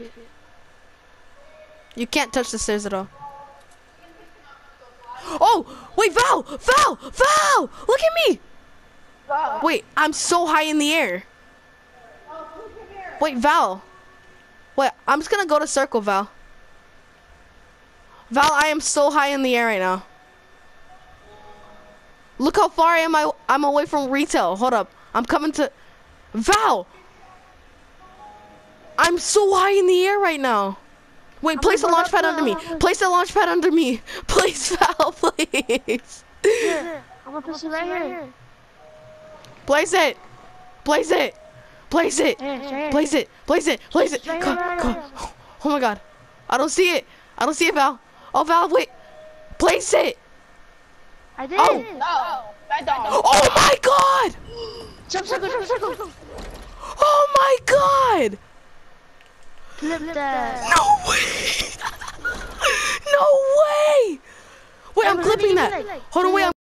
You can't touch the stairs at all. Oh, wait, Val! Val! Val! Look at me! Wow. Wait, I'm so high in the air. Wait, Val. Wait, I'm just gonna go to circle, Val. Val, I am so high in the air right now. Look how far I'm away from retail. Hold up. I'm coming to... Val! I'm so high in the air right now. Wait, place the launch pad under me. Place the launch pad under me. Please, Val, please. Here, I'm gonna place it right here. Place it. Place it. Place it. Here. Place it. Place it. Place it. Right Come, here. come. Oh my god. I don't see it. I don't see it, Val. Oh, Val, wait. Place it. I did. Oh. No, I don't. Oh my god. Jump circle. Oh my god. Flip that. No way. No way. Wait, I'm clipping that. Hold on, wait.